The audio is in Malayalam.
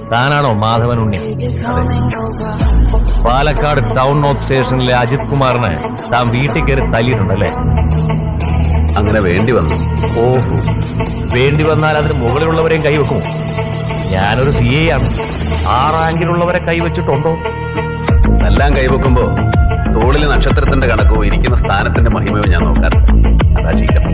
താനാണോ മാധവൻ ഉണ്ണി? പാലക്കാട് ടൗൺ നോർത്ത് സ്റ്റേഷനിലെ അജിത് കുമാറിനെ താൻ വീട്ടിൽ കയറി തല്ലിയിട്ടുണ്ടല്ലേ? അങ്ങനെ വേണ്ടി വന്നു. ഓഹോ, വേണ്ടി വന്നാൽ അതിന് മുകളിലുള്ളവരെയും കൈവെക്കുമോ? ഞാനൊരു CI ആണ്. ആ റാങ്കിലുള്ളവരെ കൈവച്ചിട്ടുണ്ടോ? എല്ലാം കൈവെക്കുമ്പോ തോളിലെ നക്ഷത്രത്തിന്റെ കണക്കോ ഇരിക്കുന്ന സ്ഥാനത്തിന്റെ മഹിമയോ ഞാൻ നോക്കാറില്ല. അതാ ശീലം.